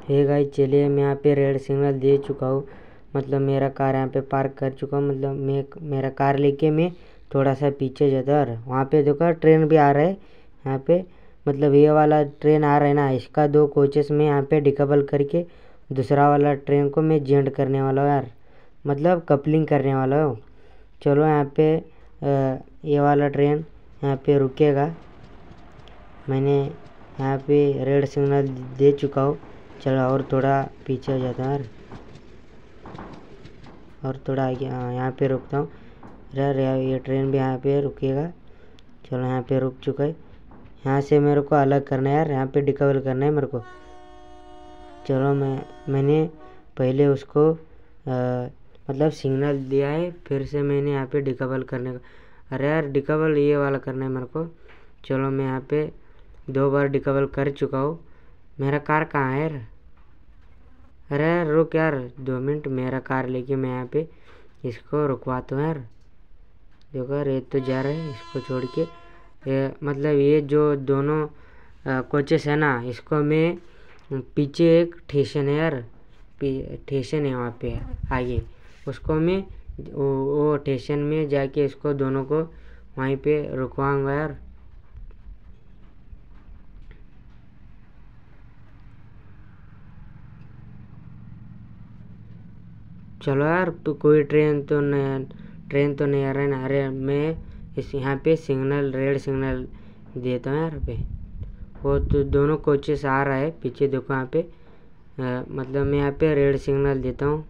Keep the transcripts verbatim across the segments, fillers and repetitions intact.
Hey guys, चलिए मैं यहाँ पे रेड सिग्नल दे चुका हूँ। मतलब मेरा कार यहाँ पे पार्क कर चुका हूँ। मतलब मैं मेरा कार लेके मैं थोड़ा सा पीछे जाता और वहाँ पे देखो ट्रेन भी आ रहा है यहाँ पे। मतलब ये वाला ट्रेन आ रहा है ना, इसका दो कोचेस में यहाँ पे डिकबल करके दूसरा वाला ट्रेन को मैं जेंट करने वाला हूँ यार। मतलब कपलिंग करने वाला हूँ। चलो यहाँ पे ये वाला ट्रेन यहाँ पे रुकेगा। मैंने यहाँ पे रेड सिग्नल दे चुका हूँ। चलो और थोड़ा पीछे हो जाता है और थोड़ा आगे। हाँ, यहाँ पे रुकता हूँ यार। ये ट्रेन भी यहाँ पे रुकेगा। चलो यहाँ पे रुक चुका है। यहाँ से मेरे को अलग करना है यार, यहाँ पे डिकवर करना है मेरे को। चलो मैं मैंने पहले उसको आ, मतलब सिग्नल दिया है, फिर से मैंने यहाँ पे डिकबल करने का। अरे यार डिकबल ये वाला करना है मेरे को। चलो मैं यहाँ पे दो बार डिकबल कर चुका हूँ। मेरा कार कहाँ है यार? अरे यार रुक यार, दो मिनट। मेरा कार लेके मैं यहाँ पे इसको रुकवाता हूँ यार। देखो यार, ये तो जा रहा है, इसको छोड़ के। ये मतलब ये जो दोनों कोचेस है ना, इसको मैं पीछे एक स्टेशन है यार, स्टेशन है वहाँ पे आगे, उसको मैं वो वो स्टेशन में जाके इसको दोनों को वहीं पे रुकवाऊंगा यार। चलो यार, तो कोई ट्रेन तो नहीं ट्रेन तो नहीं आ रहा है ना। अरे मैं इस यहाँ पे सिग्नल रेड सिग्नल देता हूँ यार पे। वो तो दोनों कोचेस आ रहा है पीछे, देखो यहाँ पे। आ, मतलब मैं यहाँ पे रेड सिग्नल देता हूँ।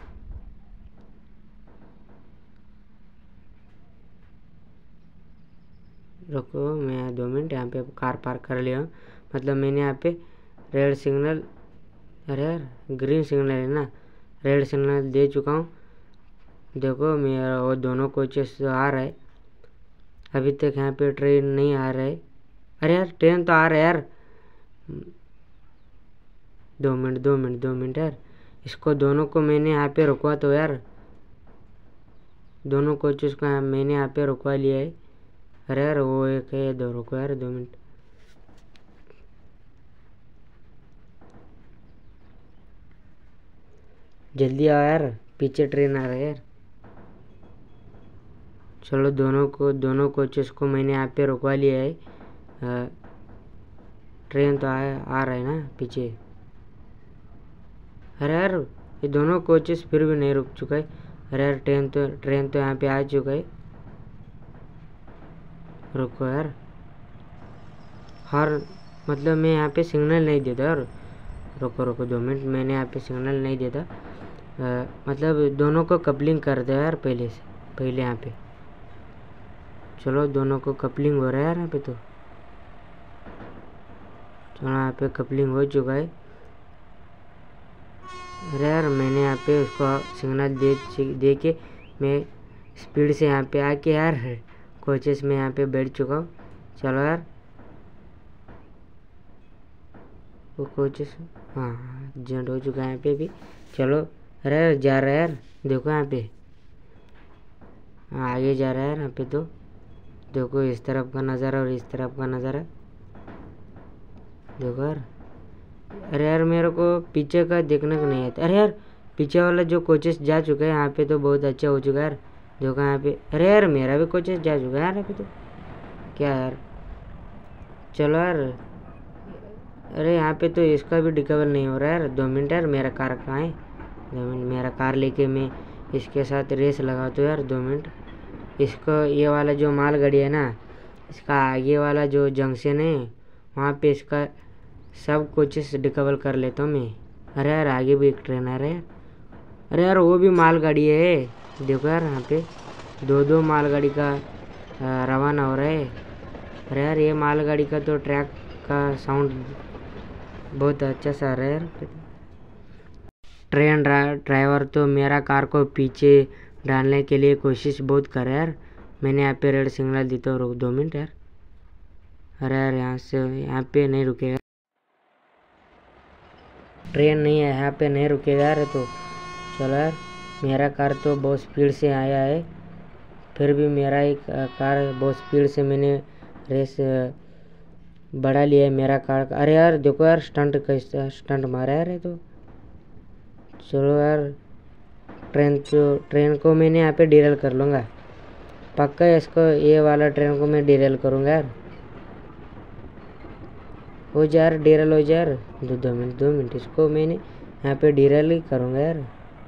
रुको, मैं दो मिनट यहाँ पे कार पार्क कर लिया हूँ। मतलब मैंने यहाँ पे रेड सिग्नल, अरे यार ग्रीन सिग्नल है ना, रेड सिग्नल दे चुका हूँ। देखो मेरा वो दोनों कोचेस आ रहा है। अभी तक यहाँ पे ट्रेन नहीं आ रहा है। अरे यार ट्रेन तो आ रहा है यार। दो मिनट दो मिनट दो मिनट यार, इसको दोनों को मैंने यहाँ पे रुकवा तो यार। दोनों कोचेस को मैंने यहाँ पे रुकवा लिया है। अरे यार वो एक है, दो रुको यार, दो मिनट। जल्दी आओ यार, पीछे ट्रेन आ रहा है यार। चलो दोनों को दोनों कोचेस को मैंने यहाँ पे रुकवा लिया है। आ, ट्रेन तो आ, आ रहा है ना पीछे। अरे यार ये दोनों कोचेस फिर भी नहीं रुक चुका है। अरे यार ट्रेन तो ट्रेन तो यहाँ पे आ चुका है। रुको यार, हर मतलब मैं यहाँ पे सिग्नल नहीं देता यार। रुको रुको दो मिनट, मैंने यहाँ पे सिग्नल नहीं देता। आ, मतलब दोनों को कपलिंग कर दो यार पहले से पहले यहाँ पे। चलो दोनों को कपलिंग हो रहा है यार यहाँ पे। तो चलो यहाँ पे कपलिंग हो चुका है। अरे यार मैंने यहाँ पे उसको सिग्नल दे दे के मैं स्पीड से यहाँ पे आके यार कोचेस में यहाँ पे बैठ चुका हूँ। चलो यार वो कोचेस, हाँ जेंट हो चुका है यहाँ पे भी। चलो अरे यार जा रहा है यार, देखो यहाँ पे आगे जा रहा है यार यहाँ पे। तो देखो इस तरफ का नज़ारा और इस तरफ का नज़ारा देखो यार। अरे यार मेरे को पीछे का देखने को नहीं आता। अरे यार पीछे वाला जो कोचेस जा चुका है यहाँ पे तो बहुत अच्छा हो चुका है यार। देखो यहाँ पे, अरे यार मेरा भी कोचेस जा चुका है यार यहाँ पे। तो क्या यार, चलो यार। अरे यहाँ पे तो इसका भी डिकबल नहीं हो रहा है यार। दो मिनट यार, मेरा कार कहाँ है? दो मिनट, मेरा कार लेके मैं इसके साथ रेस लगाता हूँ यार। दो मिनट। इसको ये वाला जो मालगाड़ी है ना, इसका आगे वाला जो जंक्शन है वहाँ पे इसका सब कोचेस डिकबल कर लेता हूँ मैं। अरे यार आगे भी एक ट्रेन आ रहा है। अरे यार वो भी मालगाड़ी है, देखो यार यहाँ पे दो दो मालगाड़ी का रवाना हो रहा है। अरे यार ये मालगाड़ी का तो ट्रैक का साउंड बहुत अच्छा सा आ रहा है यार। ट्रेन ड्राइवर तो मेरा कार को पीछे डालने के लिए कोशिश बहुत कर रहा है यार। मैंने यहाँ पे रेड सिग्नल दी तो रुक, दो मिनट यार। अरे यार यहाँ से यहाँ पे नहीं रुकेगा, ट्रेन नहीं है यहाँ पे, नहीं रुकेगा यार। तो चलो यार, मेरा कार तो बहुत स्पीड से आया है, फिर भी मेरा ही कार बहुत स्पीड से मैंने रेस बढ़ा लिया है मेरा कार का। अरे यार देखो यार स्टंट कैसा स्टंट मारा है यार। तो चलो यार, ट्रेन तो ट्रेन को मैंने यहाँ पे डिरेल कर लूँगा पक्का। इसको ये वाला ट्रेन को मैं डिरेल करूँगा यार। हो जा यार, डिरेल हो जा यार। दो दो मिनट दो मिनट इसको मैंने यहाँ पे डिरेल ही करूँगा यार।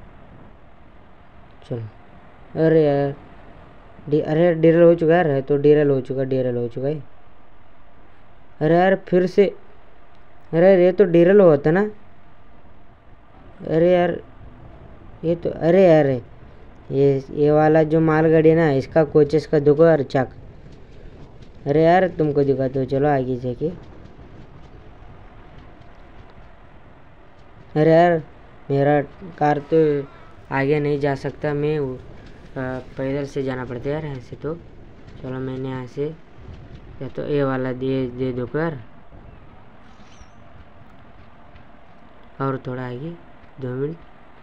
चलो, अरे यार डी अरे डिरेल हो चुका है, तो डिरेल हो चुका डिरेल हो चुका है। अरे यार फिर से, अरे ये तो डिरेल होता ना। अरे यार ये तो, अरे यार ये ये वाला जो मालगाड़ी है ना, इसका कोचेस का देखो यार चाक। अरे यार तुमको दिखाते हो, चलो आगे जाके। अरे यार मेरा कार तो आगे नहीं जा सकता, मैं पैदल से जाना पड़ता है यार यहाँ से। तो चलो मैंने यहाँ से या तो ये वाला दे दे दो यार। और थोड़ा आगे, दो मिनट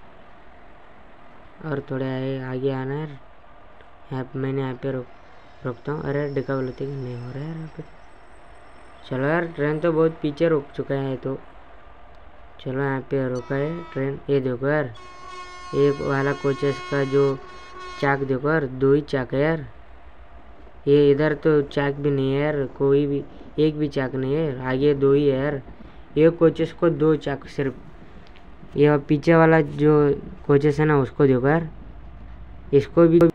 और थोड़े आगे आगे आना है। यहाँ पे मैंने यहाँ पे रोक रोकता हूँ। अरे डिकवल होती नहीं हो रहा है यहाँ पे। चलो यार, ट्रेन तो बहुत पीछे रुक चुका है। तो चलो यहाँ पे रुका है ट्रेन। ये देखो यार, एक वाला कोचेस का जो चाक देखो यार, दो ही चाक है यार। ये इधर तो चाक भी नहीं है यार, कोई भी एक भी चाक नहीं है, आगे दो ही है यार। ये कोचेस को दो चाक सिर्फ। ये पीछे वाला जो कोचेस है ना, उसको देखो यार, इसको भी